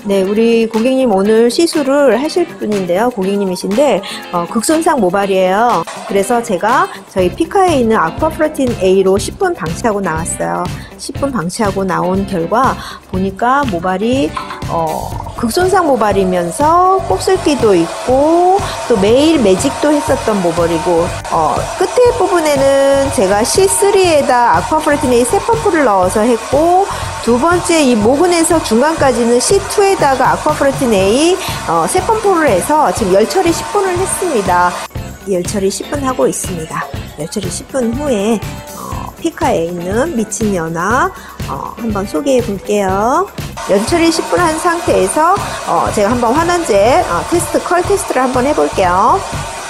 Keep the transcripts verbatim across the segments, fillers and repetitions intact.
네, 우리 고객님 오늘 시술을 하실 분인데요. 고객님이신데 어, 극손상 모발이에요. 그래서 제가 저희 피카에 있는 아쿠아프로틴 A로 십 분 방치하고 나왔어요. 십 분 방치하고 나온 결과 보니까 모발이 어, 극손상 모발이면서 곱슬기도 있고 또 매일 매직도 했었던 모발이고 어, 끝에 부분에는 제가 씨 쓰리에다 아쿠아프로틴 A 세 펌프를 넣어서 했고 두 번째 이 모근에서 중간까지는 씨 투에다가 아쿠아프로틴 A 어, 세 펌프를 해서 지금 열 처리 십 분을 했습니다. 열 처리 십 분 하고 있습니다. 열 처리 십 분 후에 어, 피카에 있는 미친 연화 어, 한번 소개해 볼게요. 열 처리 십 분 한 상태에서 어, 제가 한번 환원제 어, 테스트, 컬 테스트를 한번 해볼게요.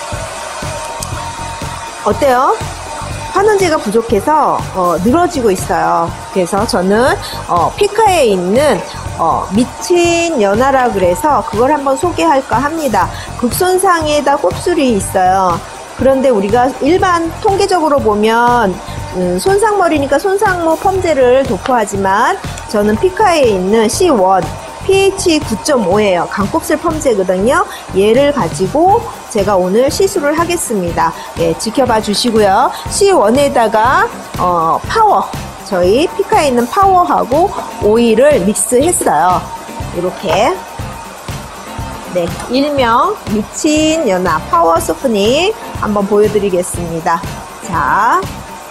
어때요? 환원제가 부족해서 어, 늘어지고 있어요. 그래서 저는 어, 피카에 있는 어, 미친 연화라 그래서 그걸 한번 소개할까 합니다. 극손상에다 곱슬이 있어요. 그런데 우리가 일반 통계적으로 보면 음, 손상머리니까 손상모 펌제를 도포하지만 저는 피카에 있는 씨 원 피에이치 구 점 오예요. 강곱슬 펌제거든요. 얘를 가지고 제가 오늘 시술을 하겠습니다. 예, 지켜봐 주시고요. 씨 원에다가 어, 파워, 저희 피카에 있는 파워하고 오일을 믹스했어요. 이렇게. 네, 일명 미친 연화 파워 소프닝 한번 보여드리겠습니다. 자,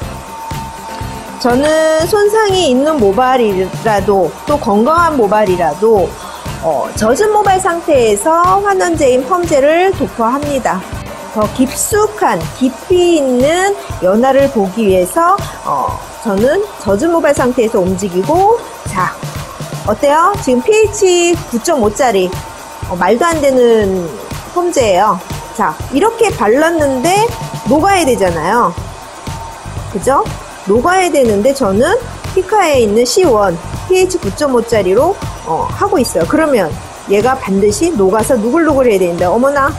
저는 손상이 있는 모발이라도 또 건강한 모발이라도 어, 젖은 모발 상태에서 환원제인 펌제를 도포합니다. 더 깊숙한 깊이 있는 연화를 보기 위해서 어, 저는 젖은 모발 상태에서 움직이고, 자, 어때요? 지금 피에이치 구 점 오짜리 어, 말도 안 되는 펌제예요. 자, 이렇게 발랐는데 녹아야 되잖아요. 그죠? 녹아야 되는데 저는 피카에 있는 씨 원 피에이치 구 점 오짜리로 어, 하고 있어요. 그러면 얘가 반드시 녹아서 누글누글 해야 되는데 어머나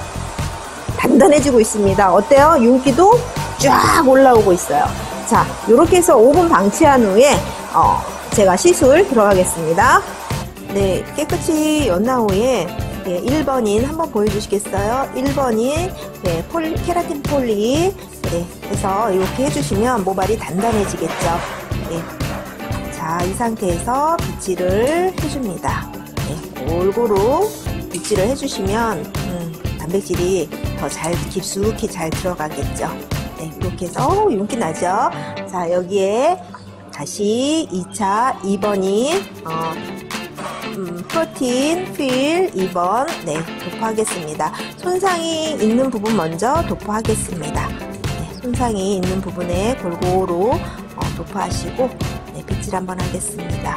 단단해지고 있습니다. 어때요? 윤기도 쫙 올라오고 있어요. 자, 이렇게 해서 오 분 방치한 후에 어, 제가 시술 들어가겠습니다. 네, 깨끗이 연화 후에 네, 일 번인 한번 보여주시겠어요? 일 번인 네, 폴리, 케라틴 폴리 네, 해서 이렇게 해주시면 모발이 단단해지겠죠. 네. 자, 이 상태에서 빗질을 해줍니다. 네, 골고루 빗질을 해주시면 음, 단백질이 더 잘 깊숙이 잘 들어가겠죠. 네, 이렇게 해서 어, 윤기 나죠. 자, 여기에 다시 이 차 이 번인 어, 음, 프로틴 필 이 번 네, 도포하겠습니다. 손상이 있는 부분 먼저 도포하겠습니다. 네, 손상이 있는 부분에 골고루 어, 도포하시고 네, 빗질 한번 하겠습니다.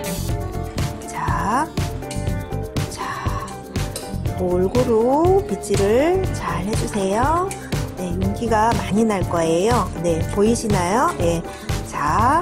네. 자, 자, 골고루 빗질을 잘 해주세요. 네, 윤기가 많이 날 거예요. 네, 보이시나요? 네, 자,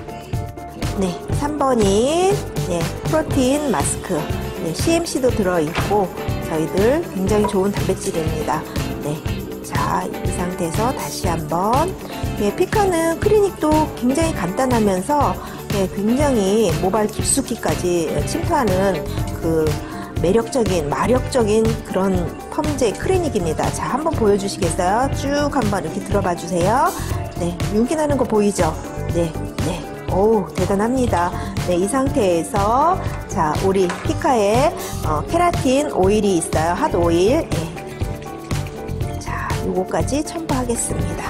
네, 삼 번이 네, 프로틴 마스크 네, 씨엠씨도 들어있고 저희들 굉장히 좋은 단백질입니다. 네, 자, 이 상태에서 다시 한번 네, 피카는 클리닉도 굉장히 간단하면서 네, 굉장히 모발 깊숙이까지 침투하는 그 매력적인 마력적인 그런 펌제 클리닉입니다. 자, 한번 보여주시겠어요? 쭉 한번 이렇게 들어봐 주세요. 네, 윤기 나는 거 보이죠? 네, 네. 오, 대단합니다. 네, 이 상태에서 자, 우리 피카에 어, 케라틴 오일이 있어요. 핫 오일. 네. 자, 요거까지 첨부하겠습니다.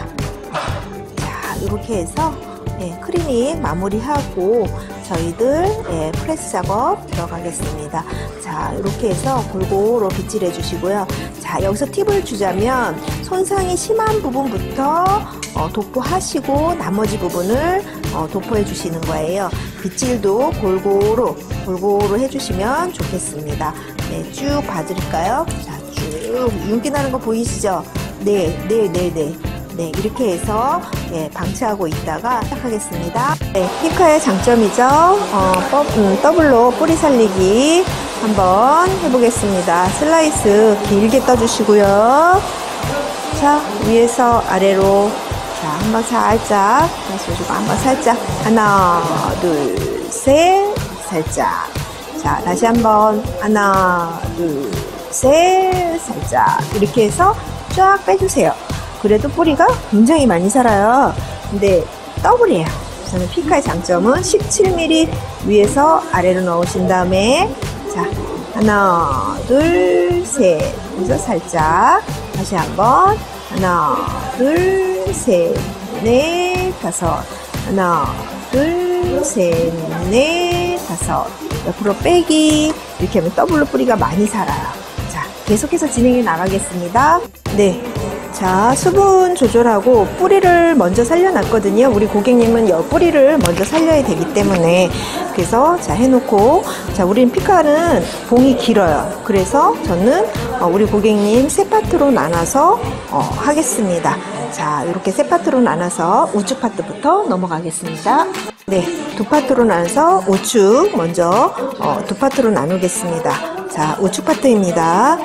자, 이렇게 해서 네, 클리닉 마무리하고 저희들 네, 프레스 작업 들어가겠습니다. 자, 이렇게 해서 골고루 빗질해 주시고요. 자, 여기서 팁을 주자면 손상이 심한 부분부터 어, 도포하시고 나머지 부분을 어, 도포해 주시는 거예요. 빗질도 골고루 골고루 해주시면 좋겠습니다. 네, 쭉 봐드릴까요? 자, 쭉 윤기 나는 거 보이시죠? 네, 네, 네, 네. 네, 이렇게 해서 네, 방치하고 있다가 시작하겠습니다. 네, 피카의 장점이죠. 어, 음, 더블로 뿌리 살리기 한번 해보겠습니다. 슬라이스 길게 떠주시고요. 자, 위에서 아래로 자, 한번 살짝 다시 해주고 한번 살짝 하나 둘 셋 살짝 자, 다시 한번 하나, 둘, 셋, 살짝 이렇게 해서 쫙 빼주세요. 그래도 뿌리가 굉장히 많이 살아요. 근데 더블이에요. 저는 피카의 장점은 십칠 밀리미터 위에서 아래로 넣으신 다음에 자, 하나, 둘, 셋 그래서 살짝 다시 한번 하나, 둘, 셋, 넷, 다섯 하나, 둘, 셋, 넷, 다섯 옆으로 빼기 이렇게 하면 더블로 뿌리가 많이 살아요. 자, 계속해서 진행해 나가겠습니다. 네. 자, 수분 조절하고 뿌리를 먼저 살려놨거든요. 우리 고객님은 여 뿌리를 먼저 살려야 되기 때문에 그래서 자 해놓고 자 우린 피카는 봉이 길어요. 그래서 저는 어, 우리 고객님 세 파트로 나눠서 어, 하겠습니다. 자, 이렇게 세 파트로 나눠서 우측 파트부터 넘어가겠습니다. 네, 두 파트로 나눠서 우측 먼저 어, 두 파트로 나누겠습니다. 자, 우측 파트입니다.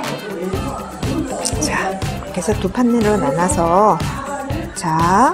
자, 그래서 두 판으로 나눠서 자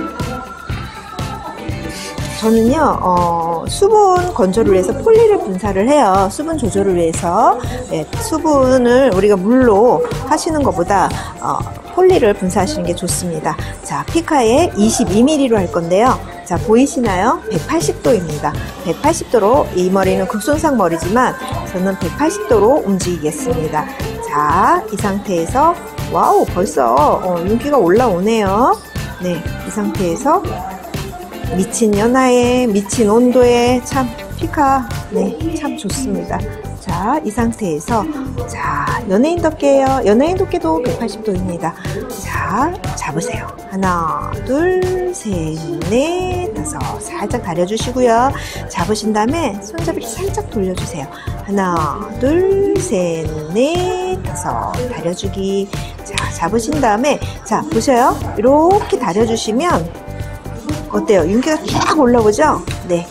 저는요 어, 수분 건조를 위해서 폴리를 분사를 해요. 수분 조절을 위해서 네, 수분을 우리가 물로 하시는 것보다 어, 폴리를 분사하시는 게 좋습니다. 자, 피카에 이십이 밀리미터로 할 건데요. 자, 보이시나요? 백팔십 도입니다. 백팔십 도로 이 머리는 극손상 머리지만 저는 백팔십 도로 움직이겠습니다. 자, 이 상태에서 와우, 벌써 어, 윤기가 올라오네요. 네, 이 상태에서 미친 연하에 미친 온도에 참 피카 네, 참 좋습니다. 자, 이 상태에서 자, 연예인 덮개예요. 연예인 덮개도 백팔십 도입니다. 자, 잡으세요. 하나, 둘, 셋, 넷, 다섯. 살짝 다려주시고요. 잡으신 다음에 손잡이를 살짝 돌려주세요. 하나, 둘, 셋, 넷, 다섯. 다려주기. 자, 잡으신 다음에 자, 보셔요. 이렇게 다려주시면 어때요? 윤기가 쫙 올라오죠? 네.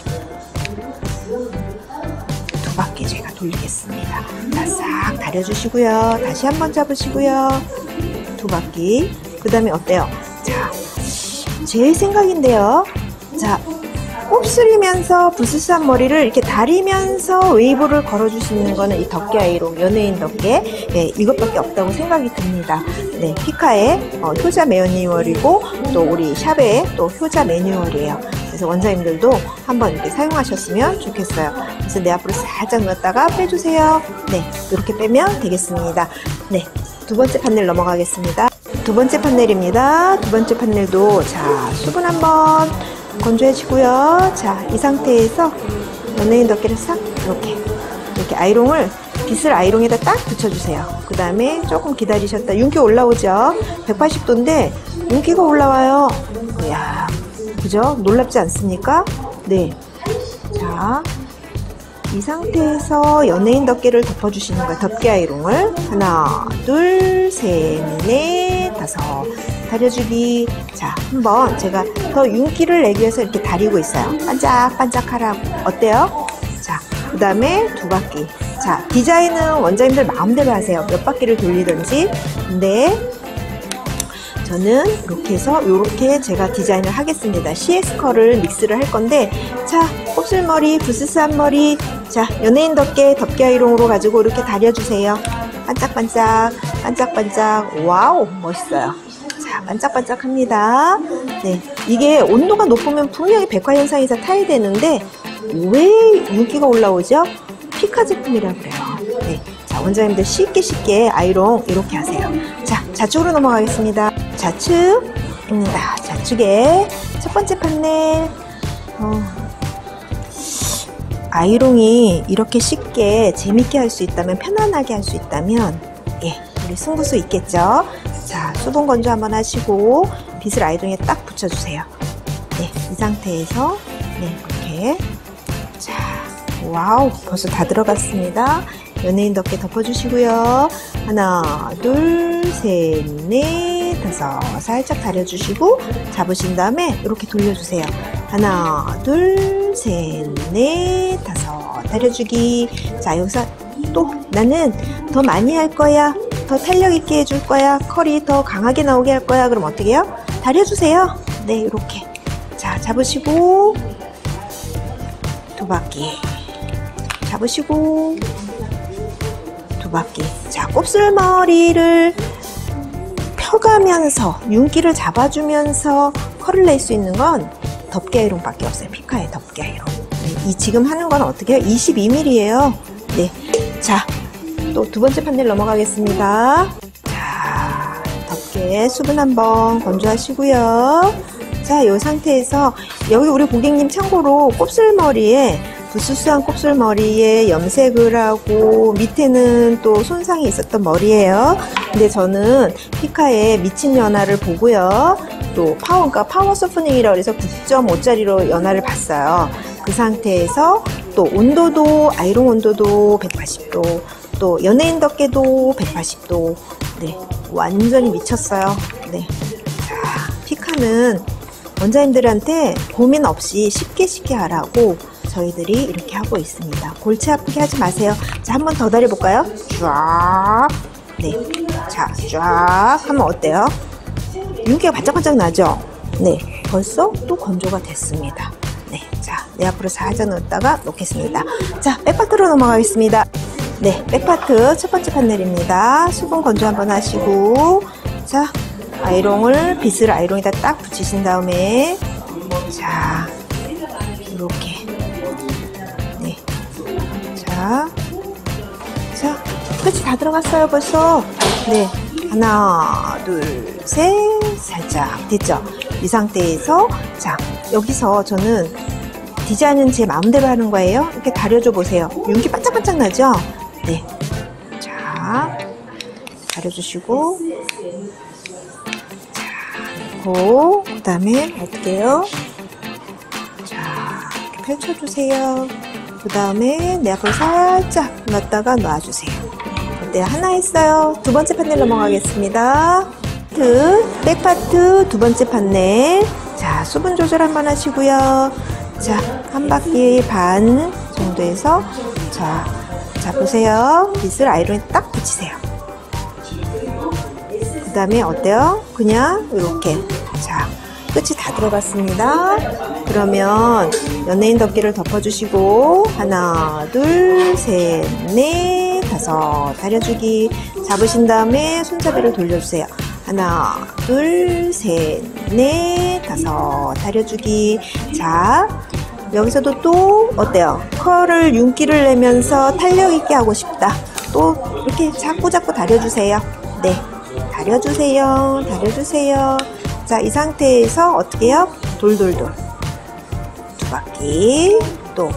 두 바퀴 제가 돌리겠습니다. 자, 싹 다려주시고요. 다시 한번 잡으시고요. 두 바퀴. 그 다음에 어때요? 자, 제 생각인데요. 자, 곱슬이면서 부스스한 머리를 이렇게 다리면서 웨이브를 걸어주시는 거는 이 덮개 아이롱, 연예인 덮개. 네, 이것밖에 없다고 생각이 듭니다. 네, 피카의 어, 효자 매뉴얼이고 또 우리 샵의 또 효자 매뉴얼이에요. 그래서 원장님들도 한번 이렇게 사용하셨으면 좋겠어요. 그래서 내 앞으로 살짝 넣었다가 빼주세요. 네, 이렇게 빼면 되겠습니다. 네, 두 번째 판넬 넘어가겠습니다. 두 번째 판넬입니다. 두 번째 판넬도 자, 수분 한번 건조해지고요. 자, 이 상태에서 연예인 덮개를 싹 이렇게 이렇게 아이롱을 빗을 아이롱에다 딱 붙여주세요. 그 다음에 조금 기다리셨다. 윤기 올라오죠. 백팔십 도인데 윤기가 올라와요. 이야, 그죠? 놀랍지 않습니까? 네. 자, 이 상태에서 연예인 덮개를 덮어주시는 거예요. 덮개 아이롱을 하나, 둘, 셋, 넷, 다섯. 다려주기. 자, 한번 제가 더 윤기를 내기 위해서 이렇게 다리고 있어요. 반짝반짝하라고. 어때요? 자, 그 다음에 두 바퀴. 자, 디자인은 원장님들 마음대로 하세요. 몇 바퀴를 돌리든지. 근데 저는 이렇게 해서 이렇게 제가 디자인을 하겠습니다. 씨에스 컬을 믹스를 할 건데 자, 곱슬머리, 부스스한 머리. 자, 연예인 덮개, 덮개 아이롱으로 가지고 이렇게 다려주세요. 반짝반짝, 반짝반짝. 와우, 멋있어요. 자, 반짝반짝합니다. 네, 이게 온도가 높으면 분명히 백화현상에서 타야 되는데 왜 윤기가 올라오죠? 피카 제품이라 그래요. 네, 자, 원장님들 쉽게 쉽게 아이롱 이렇게 하세요. 자, 좌측으로 넘어가겠습니다. 좌측입니다. 좌측에 첫 번째 판넬. 어, 아이롱이 이렇게 쉽게 재밌게 할 수 있다면, 편안하게 할 수 있다면 예, 우리 승부수 있겠죠? 자, 수분 건조 한번 하시고 빗을 아이롱에 딱 붙여주세요. 네, 이 상태에서 네, 이렇게 자, 와우, 벌써 다 들어갔습니다. 연예인 덮개 덮어주시고요. 하나, 둘, 셋, 넷, 다섯. 살짝 다려주시고 잡으신 다음에 이렇게 돌려주세요. 하나, 둘, 셋, 넷, 다섯. 다려주기. 자, 여기서 또 나는 더 많이 할 거야. 더 탄력 있게 해줄 거야. 컬이 더 강하게 나오게 할 거야. 그럼 어떻게 해요? 다려주세요. 네, 이렇게. 자, 잡으시고 두 바퀴. 잡으시고 두 바퀴. 자, 곱슬머리를 펴가면서 윤기를 잡아주면서 컬을 낼 수 있는 건 덮개 아이롱밖에 없어요. 피카의 덮개 아이롱. 네, 이 지금 하는 건 어떻게 해요? 이십이 밀리미터예요. 네, 자, 또 두 번째 판넬 넘어가겠습니다. 자, 덮개 수분 한번 건조하시고요. 자, 이 상태에서 여기 우리 고객님 참고로 곱슬머리에 부스스한 곱슬머리에 염색을 하고 밑에는 또 손상이 있었던 머리예요. 근데 저는 피카의 미친 연화를 보고요. 또 파워, 그러니까 파워 소프닝이라고 해서 구 점 오짜리로 연화를 봤어요. 그 상태에서 또 온도도 아이롱 온도도 백팔십 도, 또 연예인 덮개도 백팔십 도. 네, 완전히 미쳤어요. 네, 자, 피카는 원장님들한테 고민 없이 쉽게 쉽게 하라고 저희들이 이렇게 하고 있습니다. 골치 아프게 하지 마세요. 자, 한 번 더 달려볼까요? 쫙. 네. 자, 쫙 하면 어때요? 윤기가 반짝반짝 나죠? 네. 벌써 또 건조가 됐습니다. 네. 자, 내 앞으로 살짝 넣었다가 놓겠습니다. 자, 백파트로 넘어가겠습니다. 네. 백파트 첫 번째 판넬입니다. 수분 건조 한번 하시고, 자, 아이롱을, 빗을 아이롱에다 딱 붙이신 다음에, 자, 이렇게. 네. 자, 자, 끝이 다 들어갔어요, 벌써. 네. 하나, 둘, 셋, 살짝. 됐죠? 이 상태에서, 자, 여기서 저는 디자인은 제 마음대로 하는 거예요. 이렇게 가려줘 보세요. 윤기 반짝반짝 나죠? 네. 자, 가려주시고, 고, 그 다음에 어떻게 해요? 자, 이렇게 펼쳐주세요. 그 다음에 내 앞으로 살짝 놨다가 놔주세요. 네, 하나 했어요. 두 번째 판넬 넘어가겠습니다. 파트, 백파트 두 번째 판넬. 자, 수분 조절 한번 하시고요. 자, 한 바퀴 반 정도에서, 자, 자, 보세요. 빗을 아이롱에 딱 붙이세요. 그 다음에 어때요? 그냥 이렇게. 자, 끝이 다 들어갔습니다. 그러면 연예인 덮개를 덮어주시고 하나, 둘, 셋, 넷, 다섯 다려주기. 잡으신 다음에 손잡이를 돌려주세요. 하나, 둘, 셋, 넷, 다섯 다려주기. 자, 여기서도 또 어때요? 컬을 윤기를 내면서 탄력 있게 하고 싶다. 또 이렇게 자꾸 자꾸 다려주세요. 네. 다려주세요. 다려주세요. 자, 이 상태에서 어떻게 해요? 돌돌돌. 두 바퀴. 또.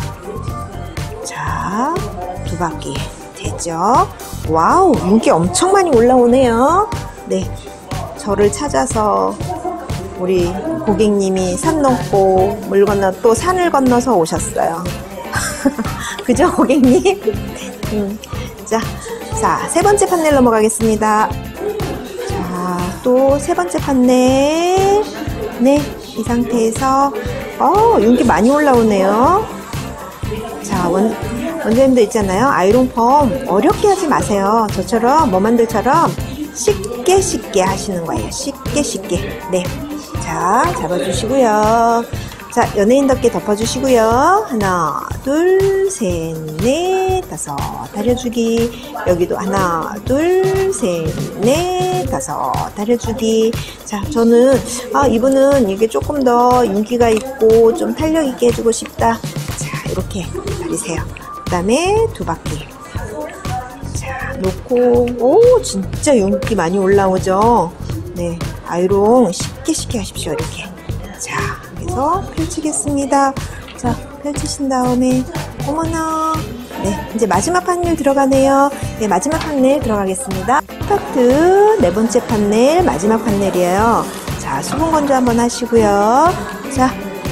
자, 두 바퀴. 됐죠? 와우, 윤기 엄청 많이 올라오네요. 네. 저를 찾아서 우리 고객님이 산 넘고 물 건너 또 산을 건너서 오셨어요. 그죠, 고객님? 음. 자, 자, 세 번째 판넬 넘어가겠습니다. 또 세 번째 판넬. 네, 이 상태에서 어, 윤기 많이 올라오네요. 자, 원, 원장님들 있잖아요. 아이롱 펌 어렵게 하지 마세요. 저처럼 머만들처럼 쉽게 쉽게 하시는 거예요. 쉽게 쉽게. 네, 자, 잡아주시고요. 자, 연예인 덮개 덮어주시고요. 하나, 둘, 셋, 넷, 다섯 다려주기. 여기도 하나, 둘, 셋, 넷, 다섯 다려주기. 자, 저는 아, 이분은 이게 조금 더 윤기가 있고 좀 탄력 있게 해주고 싶다. 자, 이렇게 다리세요. 그 다음에 두 바퀴. 자, 놓고. 오, 진짜 윤기 많이 올라오죠? 네, 아이롱 쉽게 쉽게 하십시오. 이렇게. 자, 그래서 펼치겠습니다. 자, 펼치신 다음에 어머나. 네, 이제 마지막 판넬 들어가네요. 네, 마지막 판넬 들어가겠습니다. 파트 네 번째 판넬, 마지막 판넬이에요. 자, 수분 건조 한번 하시고요. 자,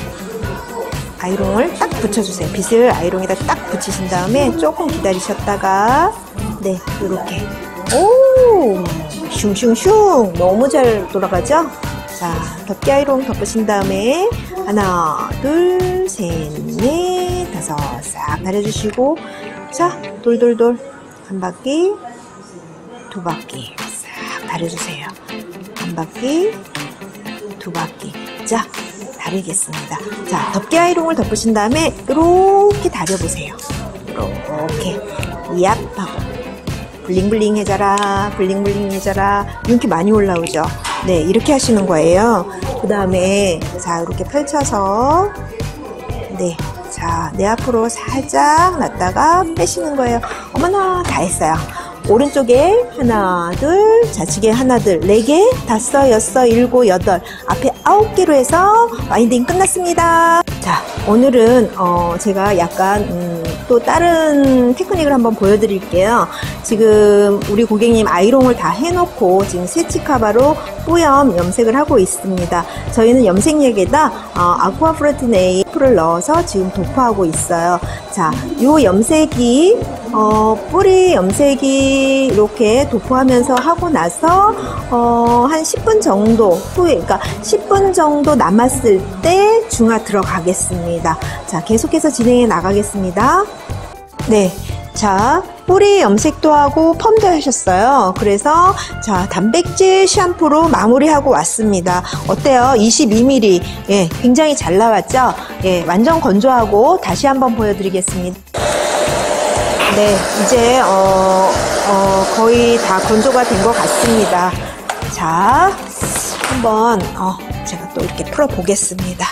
아이롱을 딱 붙여주세요. 빗을 아이롱에다 딱 붙이신 다음에 조금 기다리셨다가, 네, 이렇게. 오, 슝슝슝. 너무 잘 돌아가죠? 자, 덮개 아이롱 덮으신 다음에 하나, 둘, 셋, 넷, 다섯 싹 다려주시고, 자, 돌돌돌 한 바퀴, 두 바퀴 싹 다려주세요. 한 바퀴, 두 바퀴. 자, 다리겠습니다. 자, 덮개 아이롱을 덮으신 다음에 이렇게 다려보세요. 이렇게 이압하고 블링블링해져라, 블링블링해져라. 윤기 많이 올라오죠. 네, 이렇게 하시는 거예요. 그 다음에 자, 이렇게 펼쳐서 네, 자, 내 앞으로 살짝 놨다가 빼시는 거예요. 어머나, 다 했어요. 오른쪽에 하나, 둘, 좌측에 하나, 둘, 네 개, 다섯, 여섯, 일곱, 여덟, 앞에 아홉 개로 해서 와인딩 끝났습니다. 자, 오늘은 어, 제가 약간 음, 또 다른 테크닉을 한번 보여드릴게요. 지금 우리 고객님 아이롱을 다 해놓고 지금 세치카바로 뿌염 염색을 하고 있습니다. 저희는 염색액에다 어, 아쿠아프로틴에이프를 넣어서 지금 도포하고 있어요. 자, 요 염색이 어, 뿌리 염색이 이렇게 도포하면서 하고 나서 어, 한 십 분 정도 후에, 그러니까 십 분 정도 남았을 때 중화 들어가겠습니다. 자, 계속해서 진행해 나가겠습니다. 네, 자, 뿌리 염색도 하고 펌도 하셨어요. 그래서 자, 단백질 샴푸로 마무리하고 왔습니다. 어때요? 이십이 밀리리터. 예, 굉장히 잘 나왔죠? 예, 완전 건조하고 다시 한번 보여드리겠습니다. 네, 이제 어, 어, 거의 다 건조가 된 것 같습니다. 자, 한번 어, 제가 또 이렇게 풀어 보겠습니다.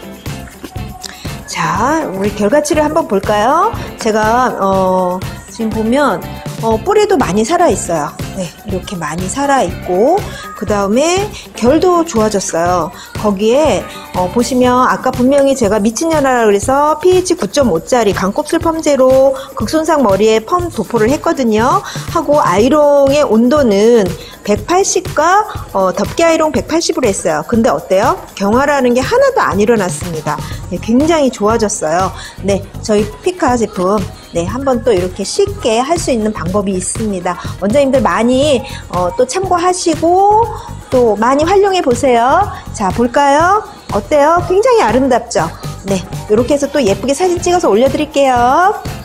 자, 우리 결과치를 한번 볼까요? 제가 어, 지금 보면 어, 뿌리도 많이 살아있어요. 네, 이렇게 많이 살아있고 그 다음에 결도 좋아졌어요. 거기에 어, 보시면 아까 분명히 제가 미친년아라 그래서 피에이치 구 점 오짜리 강곱슬 펌제로 극손상 머리에 펌 도포를 했거든요. 하고 아이롱의 온도는 백팔십과 어, 덮개 아이롱 백팔십으로 했어요. 근데 어때요? 경화라는 게 하나도 안 일어났습니다. 네, 굉장히 좋아졌어요. 네, 저희 피카 제품 네, 한번 또 이렇게 쉽게 할 수 있는 방법이 있습니다. 원장님들 많이 어, 또 참고하시고 또 많이 활용해 보세요. 자, 볼까요? 어때요? 굉장히 아름답죠? 네, 이렇게 해서 또 예쁘게 사진 찍어서 올려드릴게요.